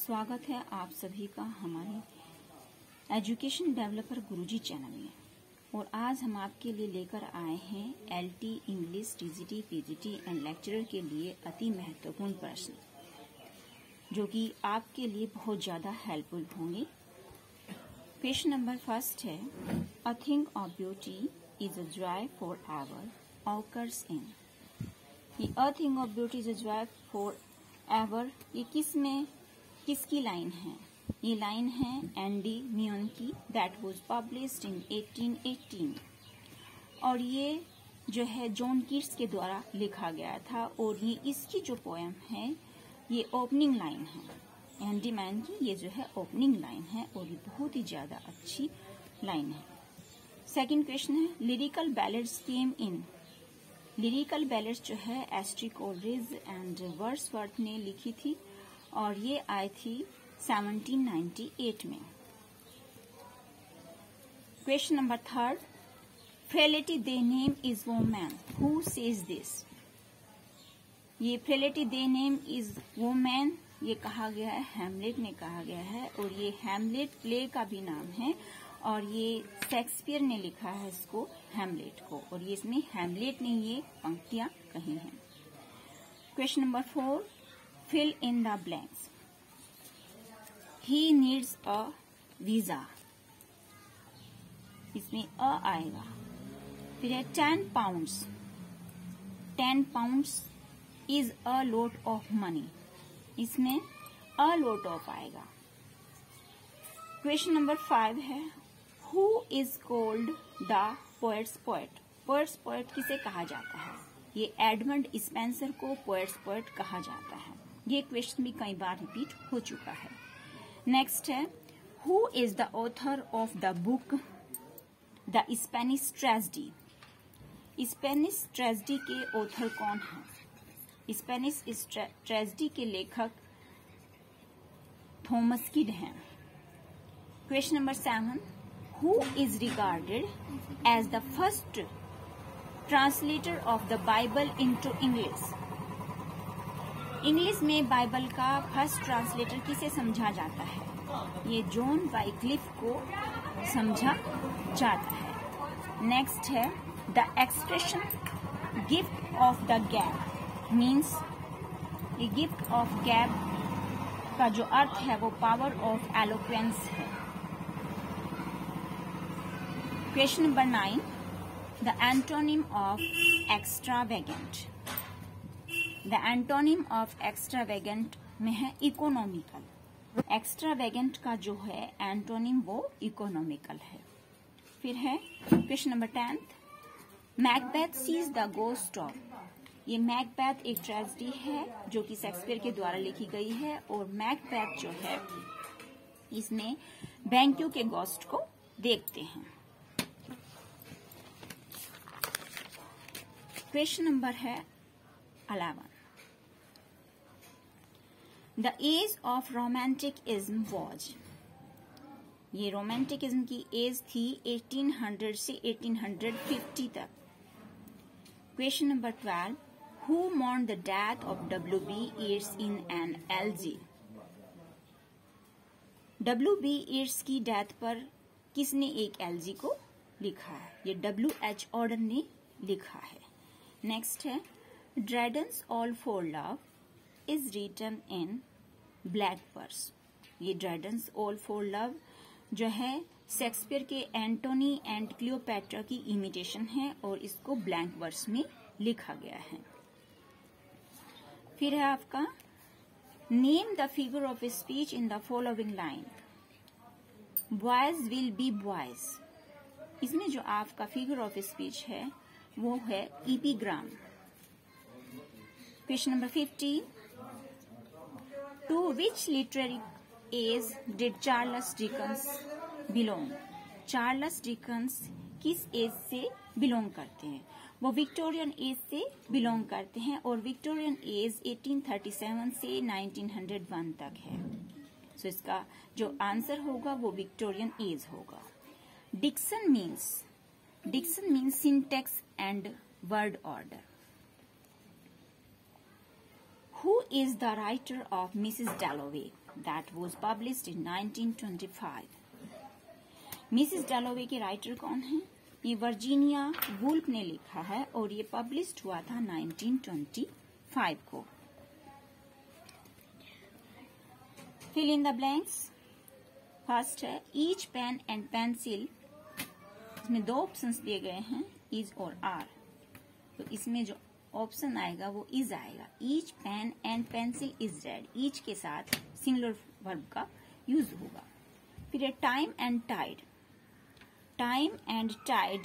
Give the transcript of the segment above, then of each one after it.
स्वागत है आप सभी का हमारे एजुकेशन डेवलपर गुरुजी चैनल में। और आज हम आपके लिए लेकर आए हैं LT, English, TGT, PGT and lecturer के लिए अति महत्वपूर्ण प्रश्न, जो कि आपके लिए बहुत ज्यादा हेल्पफुल होंगे। क्वेश्चन नंबर फर्स्ट है, a thing of beauty is a joy for ever occurs in. ये a thing of beauty is a joy for ever, ये किसकी लाइन है? ये लाइन है एंडी म्यून की, दैट वाज पब्लिश्ड इन 1818। और ये जो है जॉन कीट्स के द्वारा लिखा गया था। और ये इसकी जो पोएम है ये ओपनिंग लाइन है। एंडी मैन की ये जो है ओपनिंग लाइन है और ये बहुत ही ज्यादा अच्छी लाइन है। सेकंड क्वेश्चन है, lyrical ballads came in. Lyrical ballads जो है एस.टी. कोलरिज एंड वर्ड्सवर्थ ने लिखी थी और ये आई थी 1798 में। Question number third, frailty thy name is woman who says this. ये frailty thy name is woman ये कहा गया है, हैमलेट ने कहा गया है। और ये हैमलेट प्ले का भी नाम है और ये शेक्सपियर ने लिखा है इसको, हैमलेट को। और ये इसमें हैमलेट ने ये पंक्तियां कही हैं। Question number 4, fill in the blanks. He needs a visa. इसमें अ आएगा। फिर है 10 pounds. 10 pounds is a lot of money. इसमें a lot of आएगा। क्वेश्चन नंबर 5 है, who is called the poet's poet. poet's poet किसे कहा जाता है? ये एडमंड स्पेंसर को पोएट्स पोएट कहा जाता है। ये क्वेश्चन भी कई बार रिपीट हो चुका है। नेक्स्ट है, who is the author of the book the Spanish tragedy. Spanish tragedy के ऑथर कौन है? स्पेनिश ट्रेजेडी के लेखक थॉमस किड हैं। Question number 7, who is regarded as the first translator of the Bible into English. English में Bible का first translator किसे समझा जाता है? ये जॉन वाइक्लिफ को समझा जाता है। नेक्स्ट है, the expression gift of the gab means, ये गिफ्ट ऑफ गैब का जो अर्थ है वो पावर ऑफ एलोक्वेंस है। Question number 9, the antonym of extravagant. The antonym of extravagant में है इकोनॉमिकल। एक्स्ट्रावेगेंट का जो है एंटोनिम वो इकोनॉमिकल है। फिर है question number 10, Macbeth sees the ghost of. ये मैकबेथ एक ट्रेजेडी है जो कि शेक्सपियर के द्वारा लिखी गई है। और मैकबेथ जो है इसमें बैंक्यू के गोस्ट को देखते हैं। क्वेश्चन नंबर है 11, the age of romanticism was. ये रोमांटिकिज्म की एज थी 1800 से 1850 तक। Question number 12, who mourned the death of W.B. Yeats in an elegy. W.B. Yeats की डेथ पर किसने एक एलजी को लिखा है? ये W.H. Auden ने लिखा है। नेक्स्ट है, Dryden's all for love is written in blank verse. ये ड्रैडन्स ऑल फॉर लव जो है शेक्सपियर के एंटोनी एंड क्लियोपैट्रा की इमिटेशन है और इसको ब्लैंक वर्स में लिखा गया है। फिर है आपका, name the figure of speech in the following line. Boys will be boys. इसमें जो आपका फिगर ऑफ स्पीच है वो है epigram. Question number 15, to which literary age did Charles Dickens belong. Charles Dickens किस एज से बिलोंग करते हैं? वो विक्टोरियन एज से बिलोंग करते हैं और विक्टोरियन एज 1837 से 1901 तक है। सो इसका जो आंसर होगा वो विक्टोरियन एज होगा। Diction means syntax and word order. Who is the writer of Mrs. Dalloway that was published in 1925? Mrs Dalloway के राइटर कौन है? ये वर्जीनिया वुल्फ ने लिखा है और ये पब्लिश्ड हुआ था 1925 को। Fill in the blanks. First है ईच पेन एंड पेंसिल, इसमें दो ऑप्शंस दिए गए हैं, इज और आर, तो इसमें जो ऑप्शन आएगा वो इज आएगा। Each pen and pencil is red, each के साथ सिंगुलर वर्ब का यूज होगा। फिर है time and tide, time and tide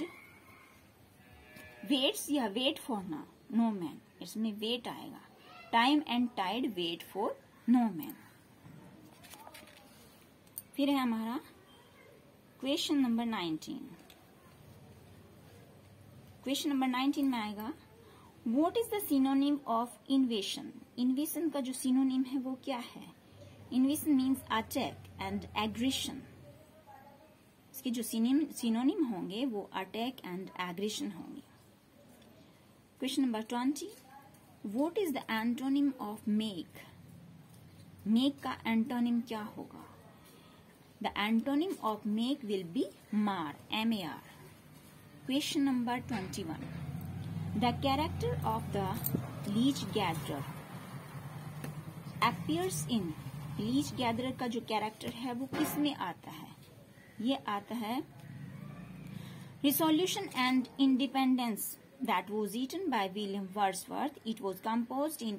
waits या वेट फॉर नो मैन, इसमें वेट आएगा। Time and tide wait for no man. फिर है हमारा क्वेश्चन नंबर 19। क्वेश्चन नंबर 19 में आएगा what is the synonym of invasion. Invasion का जो सिनोनिम है वो क्या है? Invasion means attack and aggression. इसके जो सिनोनिम होंगे वो अटैक एंड एग्रेशन होंगे। Question number 20 what is the antonym of make. Make का एंटोनिम क्या होगा? The antonym of make will be mar, MAR। Question number 21 the character of the leech gatherer appears in. Leech gatherer का जो character है वो किस में आता है? ये आता है resolution and independence that was written by William Wordsworth. It was composed in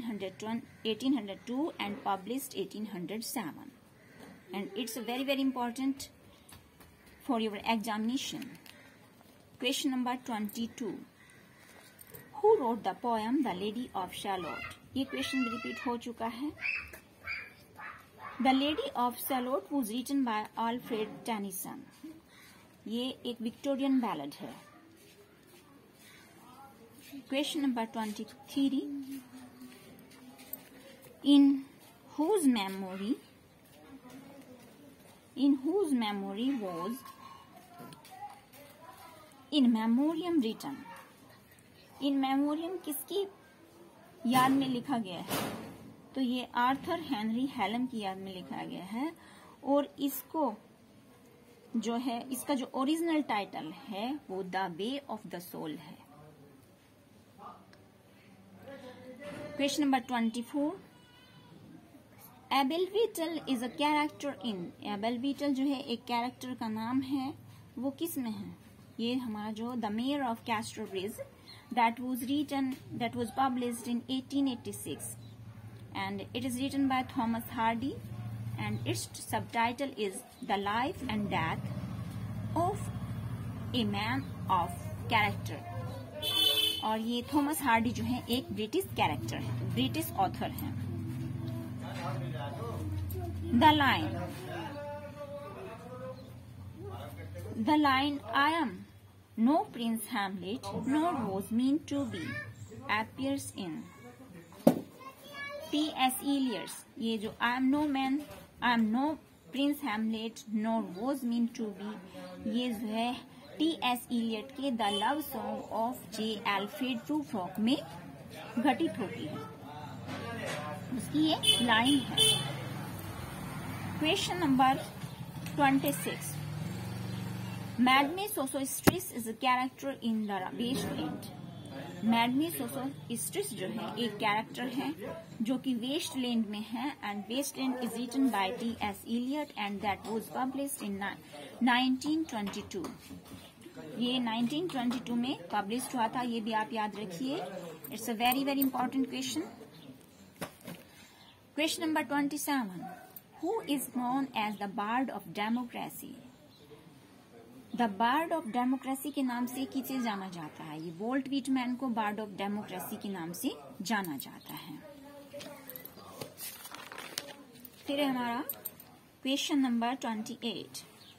1802 and published 1807. And it's very very important for your examination. Question number 22. Who wrote the poem The Lady of Shalott? ये question repeat हो चुका है। The Lady of Shalott was written by Alfred Tennyson. ये एक Victorian ballad है। Question number 23. In whose memory was in memoriam written? In memoriam किसकी याद में लिखा गया है? तो ये आर्थर हेनरी हेलम की याद में लिखा गया है और इसको जो है इसका जो ओरिजिनल टाइटल है वो the way of the soul है। Question number 24 Abel Whittle is a character in. Abel Whittle जो है एक कैरेक्टर का नाम है, वो किस में है? ये हमारा जो the mayor of Casterbridge that was published in 1886 and it is written by Thomas Hardy and its subtitle is The Life and Death of a Man of Character। और ये थॉमस हार्डी जो है एक ब्रिटिश कैरेक्टर है, British author है। The line I am no prince Hamlet nor was meant to be appears in T.S. Eliot's। ये जो I am no prince Hamlet nor was meant to be, ये जो है T.S. Eliot के the love song of J. Alfred Prufrock में घटित होती है, उसकी ये लाइन है। Question number 26 Madame Sosostris is a character in the Waste Land. Madame Sosostris जो है एक कैरेक्टर है जो कि वेस्टलैंड में है and Waste Land is written by T.S. Eliot and that was published in 1922। ये 1922 में पब्लिश हुआ था, ये भी आप याद रखिए। It's a very very important question. Question number 27 who is known as the bard of democracy. The bard of democracy के नाम से किसे जाना जाता है? ये वोल्ट व्हिटमैन को बार्ड ऑफ डेमोक्रेसी के नाम से जाना जाता है। फिर है हमारा क्वेश्चन नंबर 28।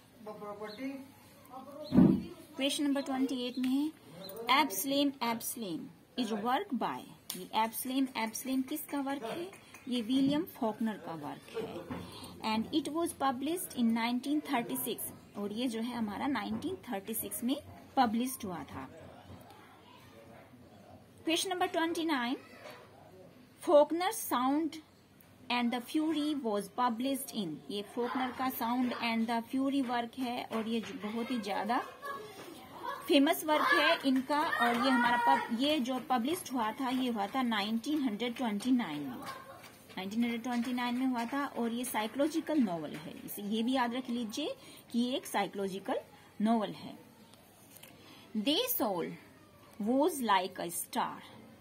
क्वेश्चन नंबर 28 में है एब्सलेम इज वर्क बाय। ये एब्सलेम किसका वर्क है? ये विलियम फॉकनर का वर्क है and it was published in 1936 और ये जो है हमारा 1936 में पब्लिश्ड हुआ था। Question number 29 Faulkner sound and the fury was published in, ये फोकनर का sound and the fury work है और ये बहुत ही ज्यादा फेमस वर्क है इनका। और ये हमारा ये जो पब्लिश्ड हुआ था ये हुआ था 1929 में हुआ था और ये साइकोलॉजिकल नॉवल है। इसे ये भी याद रख लीजिए कि ये एक साइकोलॉजिकल नॉवल है। Thy soul was like a star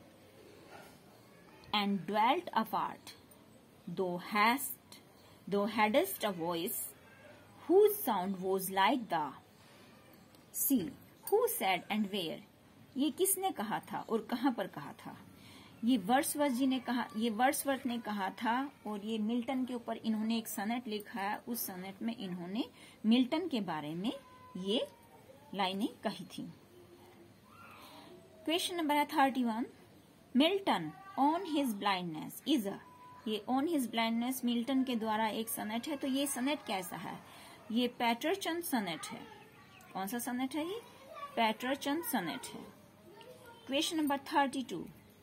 and dwelt apart thou hadst a voice whose sound was like the sea. Who said and where? ये किसने कहा था और कहां पर कहा था? ये वर्ड्सवर्थ ने कहा था और ये मिल्टन के ऊपर इन्होंने एक सनेट लिखा है। उस सनेट में इन्होंने मिल्टन के बारे में ये लाइनें कही थी। क्वेश्चन नंबर है 31। Milton on his blindness is a, ये ऑन हिज ब्लाइंडनेस मिल्टन के द्वारा एक सनेट है। तो ये सनेट कैसा है? ये पैटरचंद सनेट है। कौन सा सनेट है ये? पैटरचंद सनेट है। Question number 32।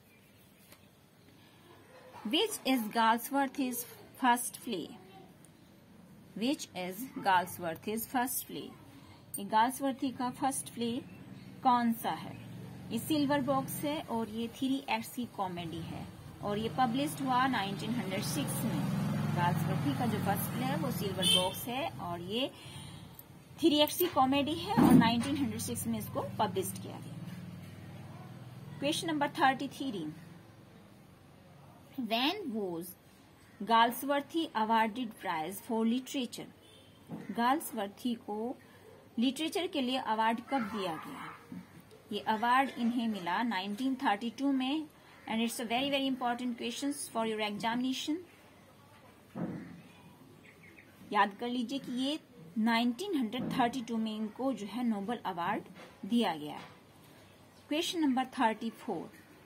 Which is Galsworthy's first play? Which is Galsworthy's first play? ये गाल्सवर्थी का फर्स्ट प्ले कौन सा है? ये सिल्वर बॉक्स है और ये 3 एक्ट्स की कॉमेडी है और ये पब्लिश्ड हुआ 1906 में। गाल्सवर्थी का जो फर्स्ट प्ले है वो सिल्वर बॉक्स है और ये 3 एक्ट्स की कॉमेडी है और 1906 में इसको पब्लिश्ड किया गया। Question number 33। When was Galsworthy awarded prize for literature? Galsworthy को लिटरेचर के लिए अवार्ड कब दिया गया? ये अवार्ड इन्हें मिला 1932 में and it's a very very important question for your examination. याद कर लीजिए कि ये 1932 में इनको जो है नोबेल अवार्ड दिया गया। Question number 34।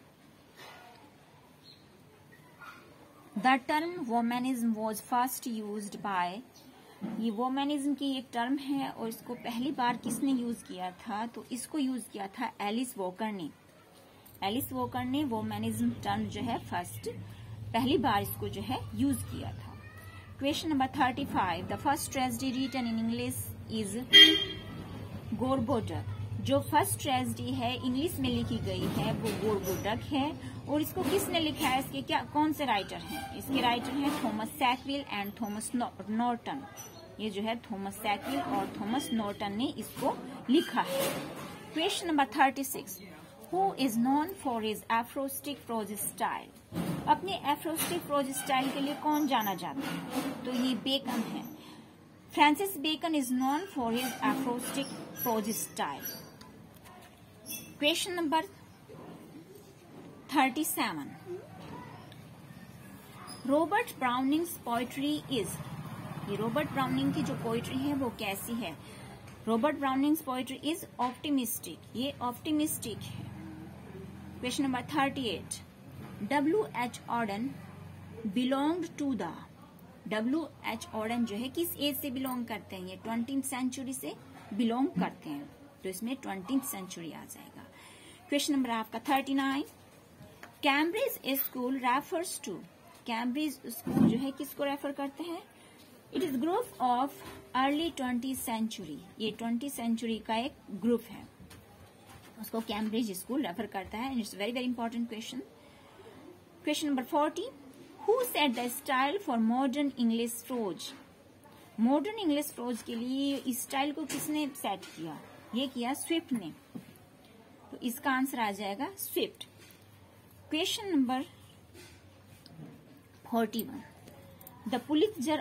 The term womanism was first used by, ये वोमेनिज्म की एक टर्म है और इसको पहली बार किसने यूज किया था? तो इसको यूज किया था एलिस वॉकर ने। एलिस वॉकर ने वोमेनिज्म टर्म जो है पहली बार इसको जो है यूज किया था। Question number 35। The first tragedy written in English is Gorboduc. जो फर्स्ट ट्रेजेडी है इंग्लिश में लिखी गई है वो गोरबोडक है और इसको किसने लिखा है? इसके कौन से राइटर हैं? इसके राइटर हैं Thomas Sackville and Thomas Norton. ये जो है थॉमस सैकविल और थॉमस नॉर्टन ने इसको लिखा है। Question number 36। Who is known for his aphoristic prose style? अपने एफ्रोस्टिक प्रोज स्टाइल के लिए कौन जाना जाता है? तो ये बेकन है। Francis Bacon is known for his aphoristic prose style. Question number 37। Robert Browning's poetry is, ये रॉबर्ट ब्राउनिंग की जो पोइट्री है वो कैसी है? Robert Browning's poetry is optimistic, ये ऑप्टिमिस्टिक है। Question number 38। W.H. Auden belonged to the, W.H. Auden जो है किस एज से बिलोंग करते हैं? ये 20th सेंचुरी से बिलोंग करते हैं तो इसमें 20th सेंचुरी आ जाएगा। क्वेश्चन नंबर आपका 39। Cambridge school refers to, Cambridge school जो है किसको रेफर करते हैं? It is group of early 20th century, ये 20th सेंचुरी का एक ग्रुप है, उसको कैम्ब्रिज स्कूल रेफर करता है। It's very very important question. Question number 40। Who set the style for modern English prose? Modern English prose के लिए इस स्टाइल को किसने सेट किया? ये किया स्विफ्ट ने, तो इसका आंसर आ जाएगा Swift. Question number 41। The Pulitzer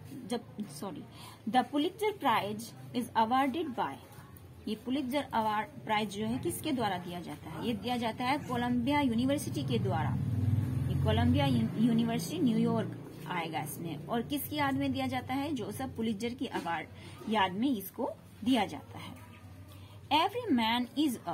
prize is awarded by, ये पुलित्जर अवार्ड प्राइज जो है किसके द्वारा दिया जाता है? ये दिया जाता है कोलंबिया यूनिवर्सिटी के द्वारा। ये कोलंबिया यूनिवर्सिटी न्यूयॉर्क आएगा इसमें और किसकी याद में दिया जाता है? जोसेफ पुलित्जर की अवार्ड याद में इसको दिया जाता है। Everyman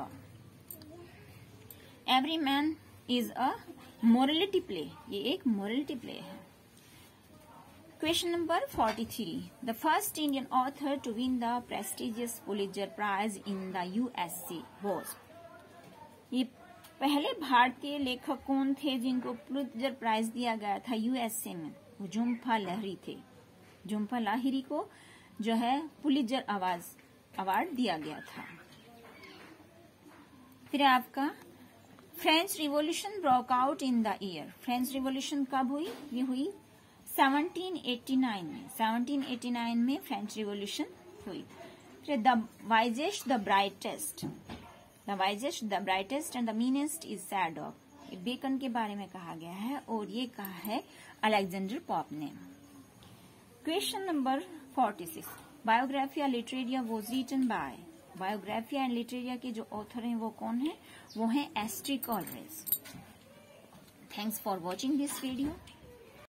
is a morality play, ये एक मोरलिटी प्ले है। Question number 43। The first Indian author to win the prestigious Pulitzer prize in the USA was, ये पहले भारतीय लेखक कौन थे जिनको पुलित्जर प्राइज दिया गया था यूएसए में? वो झुम्पा लाहिरी थे। झुम्पा लाहिरी को जो है पुलित्जर अवार्ड दिया गया था। फिर आपका French revolution broke out in the year. French revolution कब हुई? ये हुई 1789 में। 1789 में फ्रेंच रिवॉल्यूशन हुई। फिर the wisest the brightest and the meanest is said dog. Bacon के बारे में कहा गया है और ये कहा है अलेक्जेंडर पॉप ने। Question number 46, Biographia Literaria was written by. Biographia and Literaria के जो ऑथर हैं वो कौन है? वो है एस्ट्रिक ऑलवेज। Thanks for watching this video.